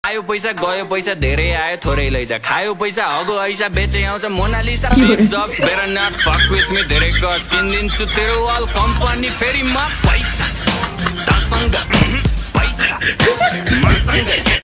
आयो पैसा गयो पैसा धेरै आयो थोरै लैजा खायो पैसा हगो ऐसा बेचे आउँछ मोनालिसा जब better not fuck with me धेरै गस किनिदिन्छु तेरो वाल कम्पनी फेरि म पैसा